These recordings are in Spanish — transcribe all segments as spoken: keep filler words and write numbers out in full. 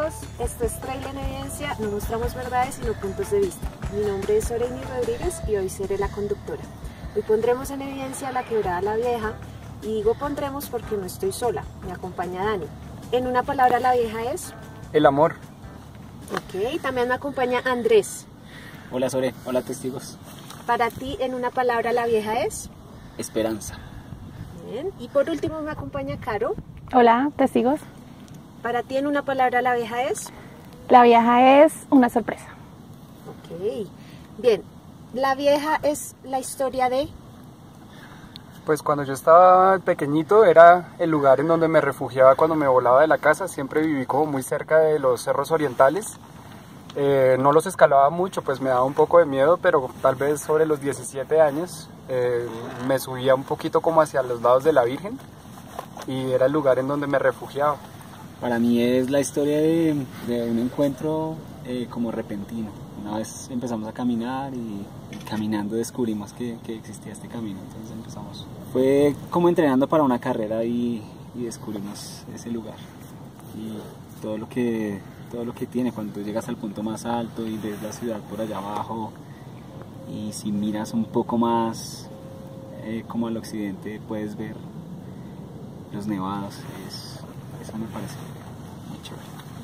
amigos, esto es Trail en Evidencia, no mostramos verdades sino puntos de vista. Mi nombre es Soreini Rodríguez y hoy seré la conductora. Hoy pondremos en evidencia la Quebrada La Vieja y digo pondremos porque no estoy sola, me acompaña Dani. En una palabra La Vieja es... El amor. Ok, también me acompaña Andrés. Hola Sore, hola testigos. Para ti en una palabra La Vieja es... Esperanza. Bien, y por último me acompaña Caro. Hola testigos. Para ti en una palabra La Vieja es... La Vieja es una sorpresa. Ok, bien, La Vieja es la historia de... Pues cuando yo estaba pequeñito era el lugar en donde me refugiaba cuando me volaba de la casa. Siempre viví como muy cerca de los cerros orientales. Eh, no los escalaba mucho, pues me daba un poco de miedo, pero tal vez sobre los diecisiete años eh, me subía un poquito como hacia los lados de la Virgen y era el lugar en donde me refugiaba. Para mí es la historia de, de un encuentro eh, como repentino. Una vez empezamos a caminar y, y caminando descubrimos que, que existía este camino, entonces empezamos. Fue como entrenando para una carrera y, y descubrimos ese lugar y todo lo que todo lo que tiene cuando tú llegas al punto más alto y ves la ciudad por allá abajo, y si miras un poco más eh, como al occidente puedes ver los nevados. Es, eso me parece muy chévere.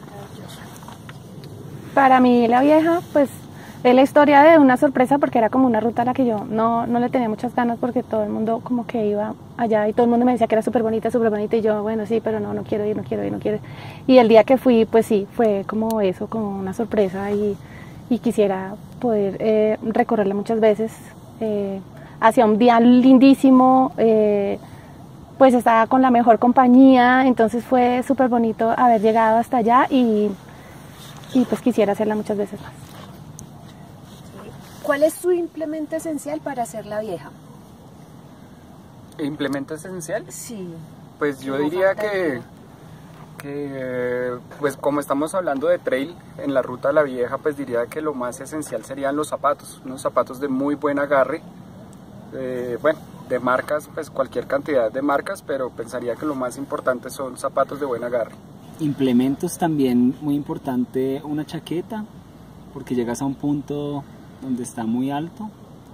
Para mí La Vieja pues es la historia de una sorpresa, porque era como una ruta a la que yo no, no le tenía muchas ganas, porque todo el mundo como que iba allá y todo el mundo me decía que era súper bonita, súper bonita, y yo, bueno, sí, pero no, no quiero ir, no quiero ir, no quiero ir. Y el día que fui, pues sí, fue como eso, como una sorpresa, y, y quisiera poder eh, recorrerla muchas veces. Eh, hacía un día lindísimo, eh, pues estaba con la mejor compañía, entonces fue súper bonito haber llegado hasta allá y, y pues quisiera hacerla muchas veces más. ¿Cuál es tu implemento esencial para hacer La Vieja? ¿Implemento esencial? Sí. Pues yo diría que, que, pues como estamos hablando de trail en la ruta La Vieja, pues diría que lo más esencial serían los zapatos, unos zapatos de muy buen agarre, eh, bueno, de marcas, pues cualquier cantidad de marcas, pero pensaría que lo más importante son zapatos de buen agarre. Implementos también muy importante, una chaqueta, porque llegas a un punto donde está muy alto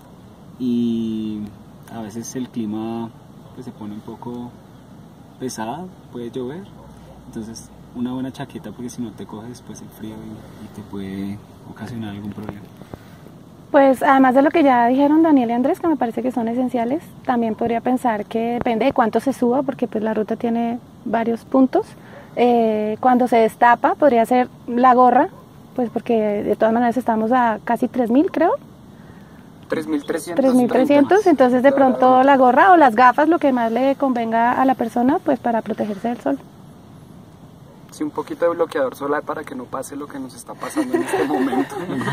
y a veces el clima pues, se pone un poco pesado, puede llover, entonces una buena chaqueta, porque si no te coge después el frío y, y te puede ocasionar algún problema. Pues además de lo que ya dijeron Daniel y Andrés, que me parece que son esenciales, también podría pensar que depende de cuánto se suba, porque pues la ruta tiene varios puntos. Eh, cuando se destapa podría ser la gorra, pues porque de todas maneras estamos a casi tres mil, creo. tres mil trescientos. tres mil trescientos, entonces de pronto la gorra o las gafas, lo que más le convenga a la persona, pues para protegerse del sol. Sí, un poquito de bloqueador solar para que no pase lo que nos está pasando en este momento.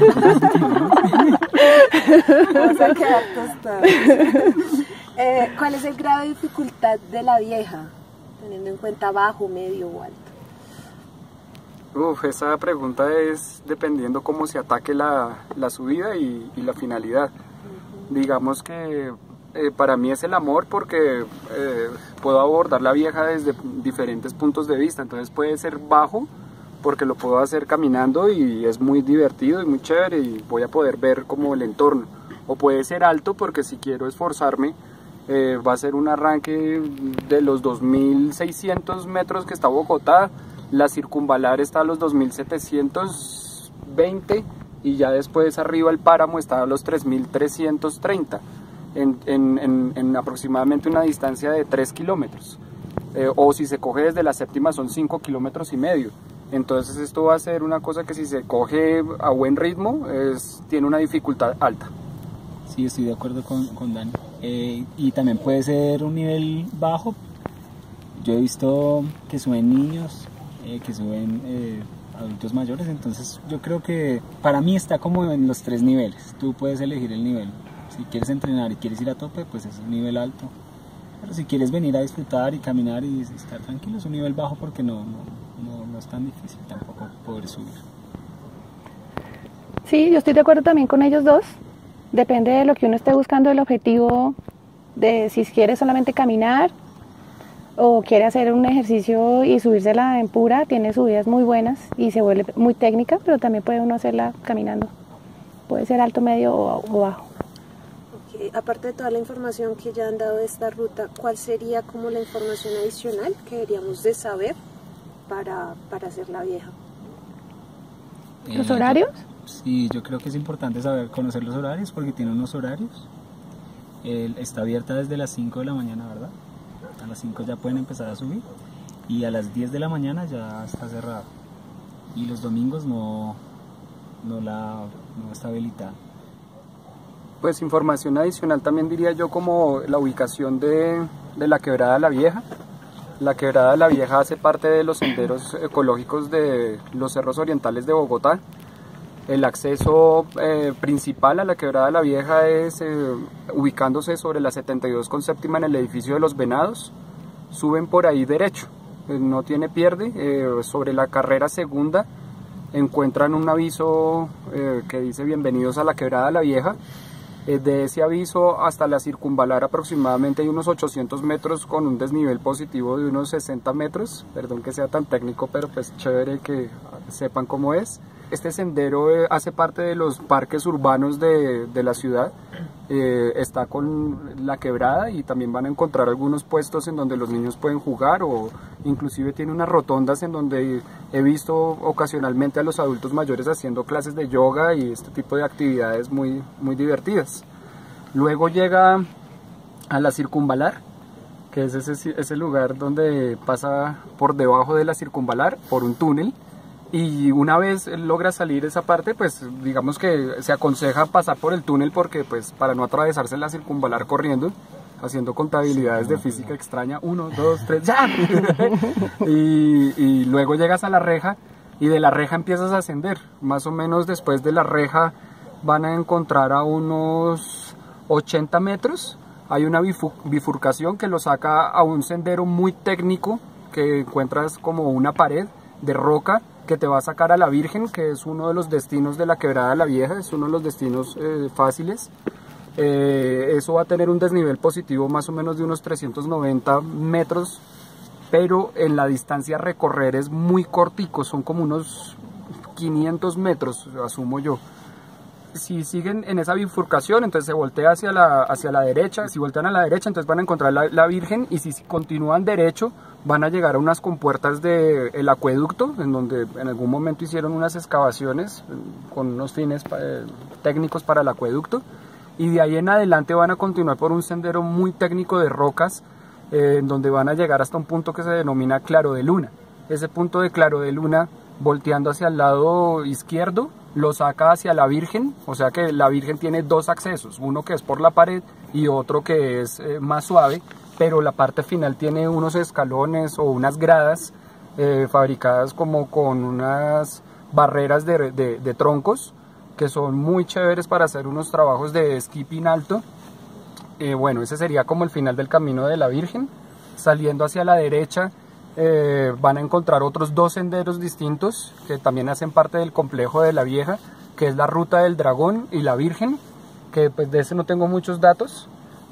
Vamos a quedar tostados. eh, ¿Cuál es el grado de dificultad de La Vieja, teniendo en cuenta bajo, medio o alto? Uf, esa pregunta es dependiendo cómo se ataque la, la subida y, y la finalidad. Uh-huh. Digamos que eh, para mí es el amor, porque eh, puedo abordar La Vieja desde diferentes puntos de vista. Entonces puede ser bajo porque lo puedo hacer caminando y es muy divertido y muy chévere y voy a poder ver como el entorno. O puede ser alto porque si quiero esforzarme eh, va a ser un arranque de los dos mil seiscientos metros que está Bogotá. La circunvalar está a los dos mil setecientos veinte y ya después arriba el páramo está a los tres mil trescientos treinta en, en, en, en aproximadamente una distancia de tres kilómetros. Eh, o si se coge desde la séptima son cinco kilómetros y medio. Entonces esto va a ser una cosa que si se coge a buen ritmo es, tiene una dificultad alta. Sí, estoy de acuerdo con, con Dani. Eh, y también puede ser un nivel bajo. Yo he visto que suben niños, Eh, que suben eh, adultos mayores, entonces yo creo que para mí está como en los tres niveles. Tú puedes elegir el nivel. Si quieres entrenar y quieres ir a tope, pues es un nivel alto, pero si quieres venir a disfrutar y caminar y estar tranquilo, es un nivel bajo, porque no, no, no, no es tan difícil tampoco poder subir. Sí, yo estoy de acuerdo también con ellos dos. Depende de lo que uno esté buscando, el objetivo, de si quiere solamente caminar o quiere hacer un ejercicio y subírsela en pura, tiene subidas muy buenas y se vuelve muy técnica, pero también puede uno hacerla caminando. Puede ser alto, medio o, o bajo. Okay. Aparte de toda la información que ya han dado de esta ruta, ¿cuál sería como la información adicional que deberíamos de saber para, para hacer la vieja? ¿Los horarios? Eh, sí, yo creo que es importante saber conocer los horarios porque tiene unos horarios. Eh, está abierta desde las cinco de la mañana, ¿verdad? A las cinco ya pueden empezar a subir y a las diez de la mañana ya está cerrada. Y los domingos no, no, la, no está habilitada. Pues información adicional también diría yo como la ubicación de, de la Quebrada La Vieja. La Quebrada La Vieja hace parte de los senderos ecológicos de los cerros orientales de Bogotá. El acceso eh, principal a la Quebrada La Vieja es eh, ubicándose sobre la setenta y dos con séptima en el edificio de Los Venados. Suben por ahí derecho, eh, no tiene pierde. Eh, sobre la carrera segunda encuentran un aviso eh, que dice bienvenidos a la Quebrada La Vieja. Eh, de ese aviso hasta la circunvalar aproximadamente hay unos ochocientos metros con un desnivel positivo de unos sesenta metros. Perdón que sea tan técnico, pero pues chévere que sepan cómo es. Este sendero eh, hace parte de los parques urbanos de, de la ciudad, eh, está con la quebrada y también van a encontrar algunos puestos en donde los niños pueden jugar o inclusive tiene unas rotondas en donde he visto ocasionalmente a los adultos mayores haciendo clases de yoga y este tipo de actividades muy, muy divertidas. Luego llega a la circunvalar, que es ese, ese lugar donde pasa por debajo de la circunvalar por un túnel. Y una vez logra salir esa parte, pues digamos que se aconseja pasar por el túnel porque pues para no atravesarse la circunvalar corriendo, haciendo contabilidades de física extraña, uno, dos, tres, ¡ya! y, y luego llegas a la reja y de la reja empiezas a ascender. Más o menos después de la reja van a encontrar a unos ochenta metros, hay una bifurcación que lo saca a un sendero muy técnico que encuentras como una pared de roca que te va a sacar a la Virgen, que es uno de los destinos de la Quebrada La Vieja, es uno de los destinos eh, fáciles. Eh, eso va a tener un desnivel positivo más o menos de unos trescientos noventa metros, pero en la distancia a recorrer es muy cortico, son como unos quinientos metros, asumo yo. Si siguen en esa bifurcación, entonces se voltea hacia la, hacia la derecha. Si voltean a la derecha, entonces van a encontrar la, la Virgen. Y si continúan derecho, van a llegar a unas compuertas del acueducto, en donde en algún momento hicieron unas excavaciones con unos fines eh, técnicos para el acueducto. Y de ahí en adelante van a continuar por un sendero muy técnico de rocas, eh, en donde van a llegar hasta un punto que se denomina Claro de Luna. Ese punto de Claro de Luna, volteando hacia el lado izquierdo, lo saca hacia la Virgen, o sea que la Virgen tiene dos accesos, uno que es por la pared y otro que es eh, más suave, pero la parte final tiene unos escalones o unas gradas eh, fabricadas como con unas barreras de, de, de troncos que son muy chéveres para hacer unos trabajos de skipping alto. Eh, bueno, ese sería como el final del camino de la Virgen. Saliendo hacia la derecha Eh, van a encontrar otros dos senderos distintos que también hacen parte del complejo de La Vieja, que es la Ruta del Dragón y la Virgen, que pues de ese no tengo muchos datos,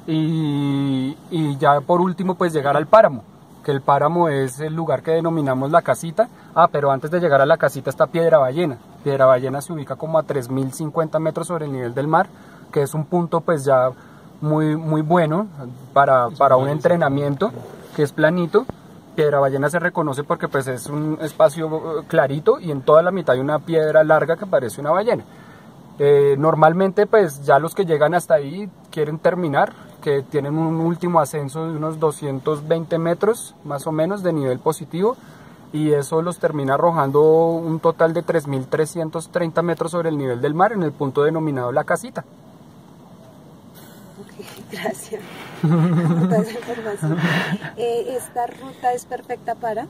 y, y ya por último pues llegar al páramo, que el páramo es el lugar que denominamos la casita. Ah, pero antes de llegar a la casita está Piedra Ballena. Piedra Ballena se ubica como a tres mil cincuenta metros sobre el nivel del mar, que es un punto pues ya muy, muy bueno para, para un entrenamiento, que es planito. Piedra Ballena se reconoce porque pues es un espacio clarito y en toda la mitad hay una piedra larga que parece una ballena. Eh, normalmente pues ya los que llegan hasta ahí quieren terminar, que tienen un último ascenso de unos doscientos veinte metros más o menos de nivel positivo, y eso los termina arrojando un total de tres mil trescientos treinta metros sobre el nivel del mar en el punto denominado La Casita. Ok, gracias por toda esa información. Eh, ¿Esta ruta es perfecta para?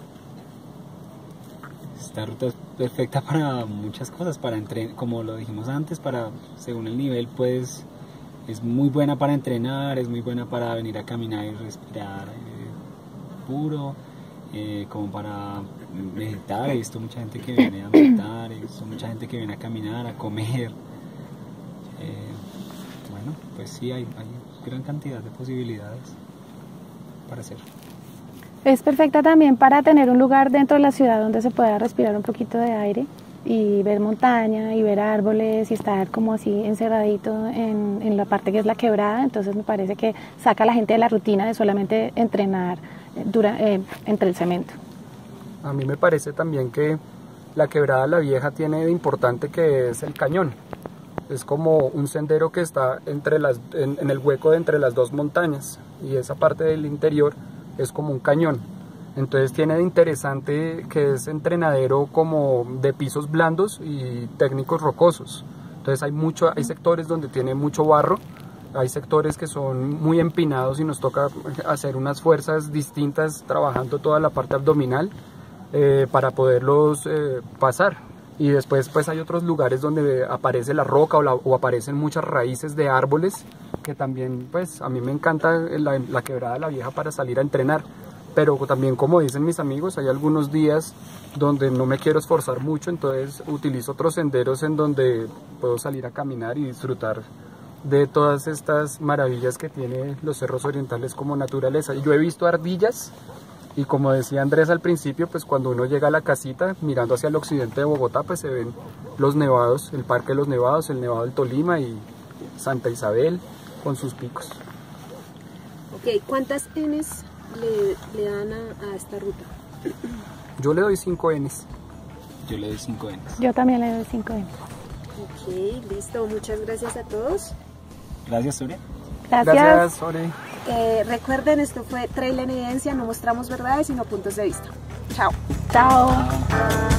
Esta ruta es perfecta para muchas cosas, para entrenar, como lo dijimos antes, para según el nivel, pues es muy buena para entrenar, es muy buena para venir a caminar y respirar eh, puro, eh, como para meditar. He visto mucha gente que viene a meditar, he visto mucha gente que viene a caminar, a comer. Eh, bueno, pues sí, hay, hay gran cantidad de posibilidades para hacer. Es perfecta también para tener un lugar dentro de la ciudad donde se pueda respirar un poquito de aire y ver montaña y ver árboles y estar como así encerradito en, en la parte que es la quebrada. Entonces me parece que saca a la gente de la rutina de solamente entrenar dura, eh, entre el cemento. A mí me parece también que la Quebrada La Vieja tiene de importante que es el cañón. Es como un sendero que está entre las, en, en el hueco de entre las dos montañas, y esa parte del interior es como un cañón. Entonces tiene de interesante que es entrenadero como de pisos blandos y técnicos rocosos. Entonces hay, mucho, hay sectores donde tiene mucho barro, hay sectores que son muy empinados y nos toca hacer unas fuerzas distintas trabajando toda la parte abdominal eh, para poderlos eh, pasar. Y después pues hay otros lugares donde aparece la roca o, la, o aparecen muchas raíces de árboles, que también pues a mí me encanta la, la Quebrada La Vieja para salir a entrenar. Pero también, como dicen mis amigos, hay algunos días donde no me quiero esforzar mucho, entonces utilizo otros senderos en donde puedo salir a caminar y disfrutar de todas estas maravillas que tiene los cerros orientales como naturaleza. Y yo he visto ardillas, y como decía Andrés al principio, pues cuando uno llega a la casita, mirando hacia el occidente de Bogotá, pues se ven los nevados, el Parque de los Nevados, el Nevado del Tolima y Santa Isabel con sus picos. Ok, ¿cuántas Ns le, le dan a, a esta ruta? Yo le doy cinco Ns. Yo le doy cinco Ns. Yo también le doy cinco Ns. Ok, listo. Muchas gracias a todos. Gracias, Soria. Gracias. Gracias, Sore. Eh, recuerden, esto fue Trail en Evidencia. No mostramos verdades, sino puntos de vista. Chao. Chao. Chao.